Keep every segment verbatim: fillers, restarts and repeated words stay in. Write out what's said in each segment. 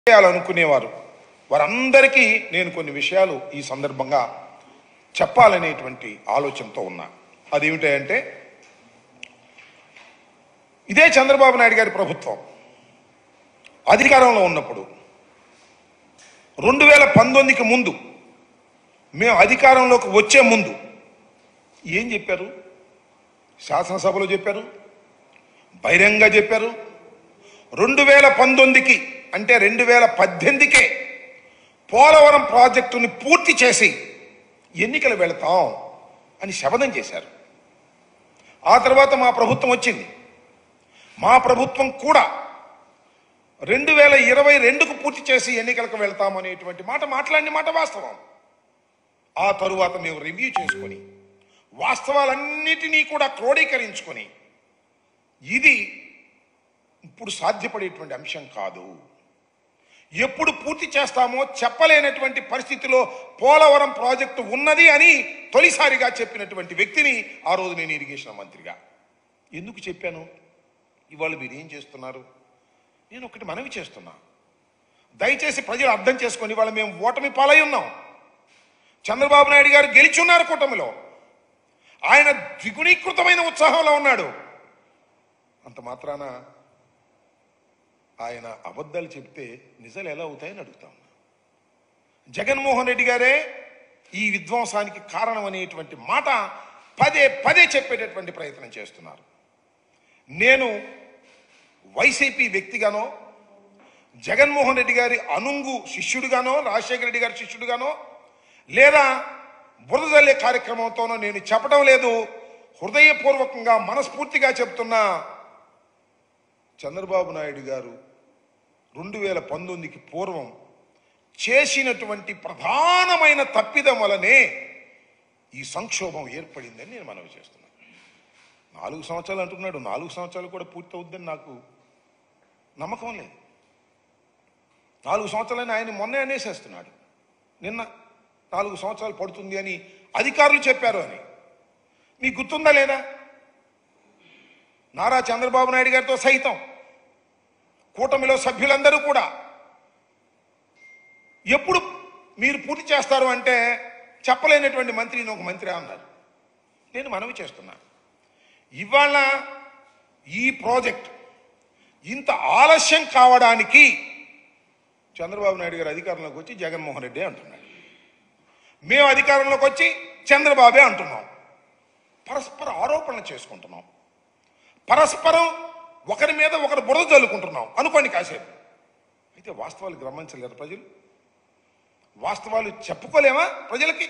చేయాలనుకునేవారు వారందరికీ నేను కొన్ని విషయాలు ఈ సందర్భంగా చెప్పాలనేటువంటి ఆలోచనతో ఉన్నా. అదేమిటంటే ఇదే చంద్రబాబు నాయుడు గారి ప్రభుత్వం అధికారంలో ఉన్నప్పుడు రెండు వేల పంతొమ్మిదికి ముందు మేము అధికారంలోకి వచ్చే ముందు ఏం చెప్పారు? శాసనసభలో చెప్పారు, బహిరంగంగా చెప్పారు. రెండు వేల పంతొమ్మిదికి అంటే రెండు వేల పద్దెనిమిదికే పోలవరం ప్రాజెక్టుని పూర్తి చేసి ఎన్నికలు వెళతాం అని శపథం చేశారు. ఆ తర్వాత మా ప్రభుత్వం వచ్చింది. మా ప్రభుత్వం కూడా రెండు వేల ఇరవై రెండుకు పూర్తి చేసి ఎన్నికలకు వెళ్తాం అనేటువంటి మాట మాట్లాడిన మాట వాస్తవం. ఆ తరువాత మేము రివ్యూ చేసుకొని వాస్తవాలన్నిటినీ కూడా క్రోడీకరించుకొని ఇది ఇప్పుడు సాధ్యపడేటువంటి అంశం కాదు, ఎప్పుడు పూర్తి చేస్తామో చెప్పలేనటువంటి పరిస్థితిలో పోలవరం ప్రాజెక్టు ఉన్నది అని తొలిసారిగా చెప్పినటువంటి వ్యక్తిని ఆ రోజు నేను ఇరిగేషన్ మంత్రిగా. ఎందుకు చెప్పాను? ఇవాళ మీరు ఏం చేస్తున్నారు? నేను ఒకటి మనవి చేస్తున్నా, దయచేసి ప్రజలు అర్థం చేసుకొని, ఇవాళ మేము ఓటమి పాలై ఉన్నాం. చంద్రబాబు నాయుడు గారు గెలిచున్నారు కూటమిలో, ఆయన ద్విగుణీకృతమైన ఉత్సాహంలో ఉన్నాడు. అంత మాత్రాన ఆయన అబద్ధాలు చెప్తే నిజాలు ఎలా అవుతాయని అడుగుతా ఉన్నా. జగన్మోహన్ రెడ్డి గారే ఈ విధ్వంసానికి కారణం అనేటువంటి మాట పదే పదే చెప్పేటటువంటి ప్రయత్నం చేస్తున్నారు. నేను వైసీపీ వ్యక్తిగానో, జగన్మోహన్ రెడ్డి గారి అనుంగు శిష్యుడిగానో, రాజశేఖర రెడ్డి గారి శిష్యుడిగానో, లేదా బురద జల్లే కార్యక్రమంతోనో నేను చెప్పడం లేదు. హృదయపూర్వకంగా మనస్ఫూర్తిగా చెప్తున్నా, చంద్రబాబు నాయుడు గారు రెండు వేల పంతొమ్మిదికి పూర్వం చేసినటువంటి ప్రధానమైన తప్పిదం వలనే ఈ సంక్షోభం ఏర్పడిందని నేను మనవి చేస్తున్నాను. నాలుగు సంవత్సరాలు అంటున్నాడు, నాలుగు సంవత్సరాలు కూడా పూర్తి అవుద్దని నాకు నమ్మకం లేదు. నాలుగు సంవత్సరాలని ఆయన మొన్నే అనేసేస్తున్నాడు. నిన్న నాలుగు సంవత్సరాలు పడుతుంది అని అధికారులు చెప్పారు అని మీకు గుర్తుందా లేదా? నారా చంద్రబాబు నాయుడు గారితో సైతం కూటమిలో సభ్యులందరూ కూడా ఎప్పుడు మీరు పూర్తి చేస్తారు అంటే చెప్పలేనటువంటి మంత్రిని ఒక మంత్రి అన్నారు. నేను మనవి చేస్తున్నా, ఇవాళ ఈ ప్రాజెక్ట్ ఇంత ఆలస్యం కావడానికి చంద్రబాబు నాయుడు గారు అధికారంలోకి వచ్చి జగన్మోహన్ రెడ్డి అంటున్నాడు, మేము అధికారంలోకి వచ్చి చంద్రబాబే అంటున్నాం. పరస్పర ఆరోపణలు చేసుకుంటున్నాం, పరస్పరం ఒకరి మీద ఒకరు బురద చల్లుకుంటున్నాం అనుకోండి కాసేపు. అయితే వాస్తవాలు గమనించలేరు ప్రజలు, వాస్తవాలు చెప్పుకోలేమా ప్రజలకి?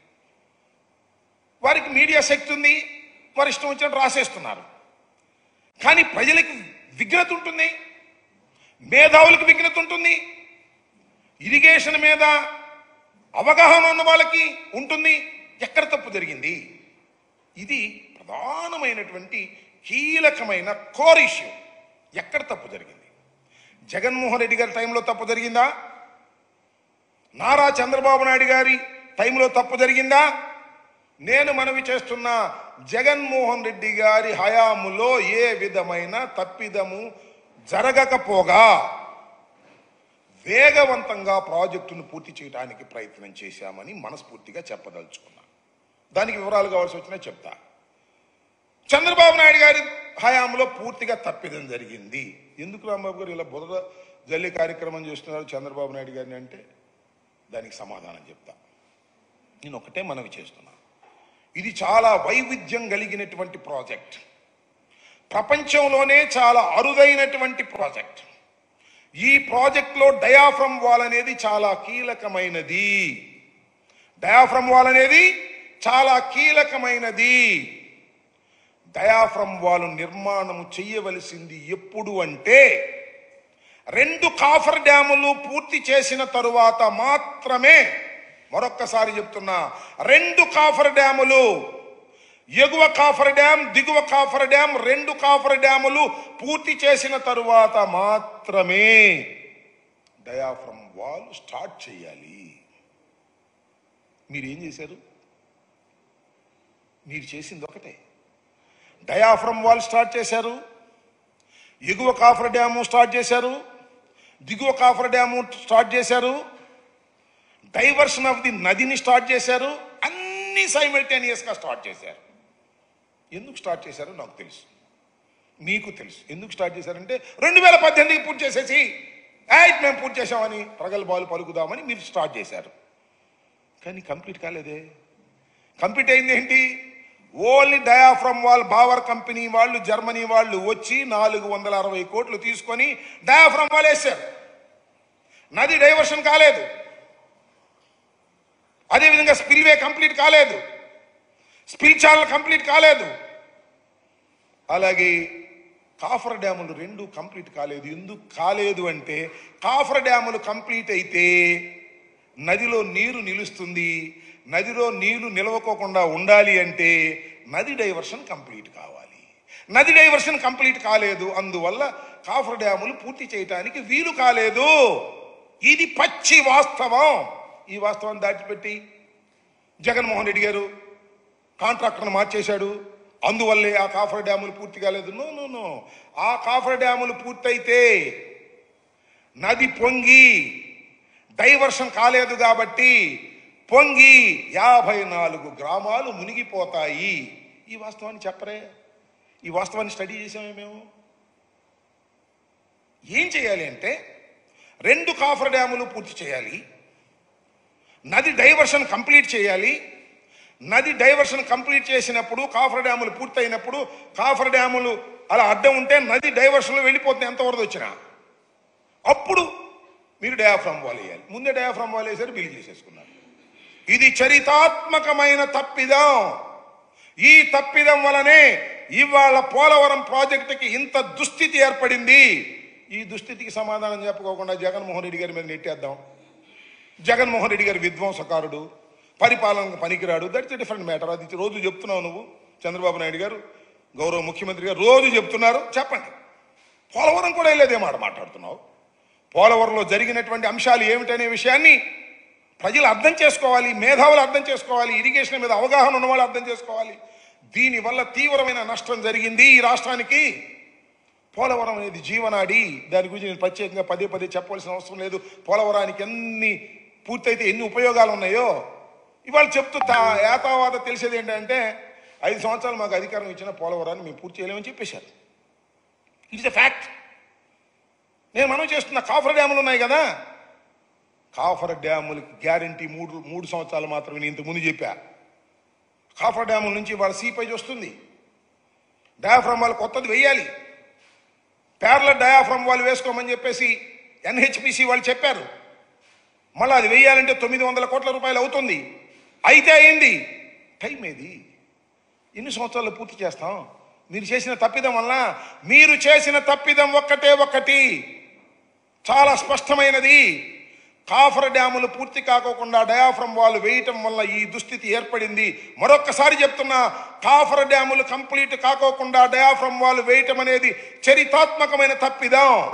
వారికి మీడియా శక్తి ఉంది, వారి ఇష్టం వచ్చినట్టు రాసేస్తున్నారు. కానీ ప్రజలకు విఘ్నత ఉంటుంది, మేధావులకు విఘ్నత ఉంటుంది, ఇరిగేషన్ మీద అవగాహన ఉన్న వాళ్ళకి ఉంటుంది. ఎక్కడ తప్పు జరిగింది? ఇది ప్రధానమైనటువంటి కీలకమైన కోర్ ఇష్యూ. ఎక్కడ తప్పు జరిగింది? జగన్మోహన్ రెడ్డి గారి టైంలో తప్పు జరిగిందా? నారా చంద్రబాబు నాయుడు గారి టైంలో తప్పు జరిగిందా? నేను మనవి చేస్తున్న జగన్మోహన్ రెడ్డి గారి హయాములో ఏ విధమైన తప్పిదము జరగకపోగా వేగవంతంగా ప్రాజెక్టును పూర్తి చేయడానికి ప్రయత్నం చేశామని మనస్ఫూర్తిగా చెప్పదలుచుకున్నా. దానికి వివరాలు కావాల్సి వచ్చినా చెప్తా. చంద్రబాబు నాయుడు గారి హయాంలో పూర్తిగా తప్పిదం జరిగింది. ఎందుకు రాంబాబు గారు ఇలా బురద జల్లి కార్యక్రమం చేస్తున్నారు చంద్రబాబు నాయుడు గారిని అంటే దానికి సమాధానం చెప్తా. నేను ఒకటే మనవి చేస్తున్నా, ఇది చాలా వైవిధ్యం కలిగినటువంటి ప్రాజెక్ట్, ప్రపంచంలోనే చాలా అరుదైనటువంటి ప్రాజెక్ట్. ఈ ప్రాజెక్ట్లో డయాఫ్రమ్ వాల్ అనేది చాలా కీలకమైనది. డయాఫ్రమ్ వాల్ అనేది చాలా కీలకమైనది. డయాఫ్రమ్ వాల్ నిర్మాణం చేయవలసింది ఎప్పుడు అంటే రెండు కాఫర్ డ్యాములు పూర్తి చేసిన తరువాత మాత్రమే. మరొక్కసారి చెప్తున్నా, రెండు కాఫర్ డ్యాములు, ఎగువ కాఫర్ డ్యామ్, దిగువ కాఫర్ డ్యామ్, రెండు కాఫర్ డ్యాములు పూర్తి చేసిన తరువాత మాత్రమే డయాఫ్రమ్ వాల్ స్టార్ట్ చేయాలి. మీరేం చేశారు? మీరు చేసింది ఒకటే, డయాఫ్రమ్ వాల్ స్టార్ట్ చేశారు, ఎగువ కాఫర్ డ్యాము స్టార్ట్ చేశారు, దిగువ కాఫర్ డ్యాము స్టార్ట్ చేశారు, డైవర్షన్ ఆఫ్ ది నదిని స్టార్ట్ చేశారు, అన్ని సైమల్టేనియస్గా స్టార్ట్ చేశారు. ఎందుకు స్టార్ట్ చేశారో నాకు తెలుసు, మీకు తెలుసు. ఎందుకు స్టార్ట్ చేశారంటే రెండు వేల పద్దెనిమిదికి పూర్తి చేసేసి యాయిట్ మేము పూర్తి చేసామని ప్రగల్భాలు పలుకుదామని మీరు స్టార్ట్ చేశారు. కానీ కంప్లీట్ కాలేదే. కంప్లీట్ అయింది ఏంటి? Only diaphragm wall Bauer company వాళ్ళు, జర్మనీ వాళ్ళు వచ్చి నాలుగు వందల అరవై కోట్లు తీసుకొని డయాఫ్రమ్ వాల్ వేశారు. నది డైవర్షన్ కాలేదు. అదేవిధంగా స్పిల్వే కంప్లీట్ కాలేదు, స్పిల్ ఛానల్ కంప్లీట్ కాలేదు. అలాగే కాఫర్ డ్యాములు రెండు కంప్లీట్ కాలేదు. ఎందుకు కాలేదు అంటే కాఫర్ డ్యాములు కంప్లీట్ అయితే నదిలో నీరు నిలుస్తుంది. నదిలో నీళ్లు నిలవకోకుండా ఉండాలి అంటే నది డైవర్షన్ కంప్లీట్ కావాలి. నది డైవర్షన్ కంప్లీట్ కాలేదు, అందువల్ల కాఫర్ డ్యాములు పూర్తి చేయటానికి వీలు కాలేదు. ఇది పచ్చి వాస్తవం. ఈ వాస్తవాన్ని దాటిపెట్టి జగన్మోహన్ రెడ్డి గారు కాంట్రాక్టర్ను మార్చేశాడు, అందువల్లే ఆ కాఫర్ డ్యాములు పూర్తి కాలేదు. నో నో నో ఆ కాఫర్ డ్యాములు పూర్తయితే నది పొంగి డైవర్షన్ కాలేదు కాబట్టి పొంగి యాభై నాలుగు గ్రామాలు మునిగిపోతాయి. ఈ వాస్తవాన్ని చెప్పరే? ఈ వాస్తవాన్ని స్టడీ చేసామే మేము. ఏం చేయాలి అంటే రెండు కాఫర్ డ్యాములు పూర్తి చేయాలి, నది డైవర్షన్ కంప్లీట్ చేయాలి. నది డైవర్షన్ కంప్లీట్ చేసినప్పుడు కాఫర్ డ్యాములు పూర్తయినప్పుడు కాఫర్ డ్యాములు అలా అడ్డం ఉంటే నది డైవర్షన్లో వెళ్ళిపోతుంది ఎంత వరద వచ్చినా. అప్పుడు మీరు డయాఫ్రమ్ వాల్ వేయాలి. ముందే డయాఫ్రమ్ వాల్ వేసారు, బిల్లు చేసేసుకున్నారు. ఇది చరితాత్మకమైన తప్పిదం. ఈ తప్పిదం వలనే ఇవాళ పోలవరం ప్రాజెక్టుకి ఇంత దుస్థితి ఏర్పడింది. ఈ దుస్థితికి సమాధానం చెప్పుకోకుండా జగన్మోహన్ రెడ్డి గారి మీద నెట్టేద్దాం. జగన్మోహన్ రెడ్డి గారి విధ్వంసకారుడు, పరిపాలనకు పనికిరాడు. That's a different matter. అది రోజు చెప్తున్నావు నువ్వు, చంద్రబాబు నాయుడు గారు గౌరవ ముఖ్యమంత్రి గారు రోజు చెప్తున్నారు. చెప్పండి, పోలవరం కూడా వెళ్ళేదే మాట మాట్లాడుతున్నావు. పోలవరంలో జరిగినటువంటి అంశాలు ఏమిటనే విషయాన్ని ప్రజలు అర్థం చేసుకోవాలి, మేధావులు అర్థం చేసుకోవాలి, ఇరిగేషన్ మీద అవగాహన ఉన్న వాళ్ళు అర్థం చేసుకోవాలి. దీనివల్ల తీవ్రమైన నష్టం జరిగింది ఈ రాష్ట్రానికి. పోలవరం అనేది జీవనాడి. దాని గురించి నేను ప్రత్యేకంగా పదే పదే చెప్పవలసిన అవసరం లేదు. పోలవరానికి ఎన్ని పూర్తయితే ఎన్ని ఉపయోగాలు ఉన్నాయో ఇవాళ చెప్తూ ఏతావాత తెలిసేది ఏంటంటే ఐదు సంవత్సరాలు మాకు అధికారం ఇచ్చిన పోలవరాన్ని మేము పూర్తి చేయలేమని చెప్పేశారు. It's a fact. నేను మనం చేస్తున్న కాఫర్ డ్యాములు ఉన్నాయి కదా, కాఫర్ డ్యాములకి గ్యారంటీ మూడు మూడు సంవత్సరాలు మాత్రమే. నేను ఇంతకుముందు చెప్పా, కాఫర్ డ్యాముల నుంచి వాళ్ళ సీపేజ్ వస్తుంది. డయాఫ్రమ్ వాళ్ళు కొత్తది వెయ్యాలి. ప్యారలల్ డయాఫ్రమ్ వాళ్ళు వేసుకోమని చెప్పేసి ఎన్హెచ్పిసి వాళ్ళు చెప్పారు. మళ్ళీ అది వెయ్యాలంటే తొమ్మిది వందల కోట్ల రూపాయలు అవుతుంది. అయితే అయింది. టైం ఏది? ఎన్ని సంవత్సరాలు పూర్తి చేస్తాం? మీరు చేసిన తప్పిదం వల్ల, మీరు చేసిన తప్పిదం ఒక్కటే ఒక్కటి చాలా స్పష్టమైనది. కాఫర్ డ్యాములు పూర్తి కాకోకుండా డయాఫ్రమ్ వాల్ వేయటం వల్ల ఈ దుస్థితి ఏర్పడింది. మరొక్కసారి చెప్తున్నా, కాఫర్ డ్యాములు కంప్లీట్ కాకోకుండా డయాఫ్రమ్ వాల్ వేయటం అనేది చరితాత్మకమైన తప్పిదం.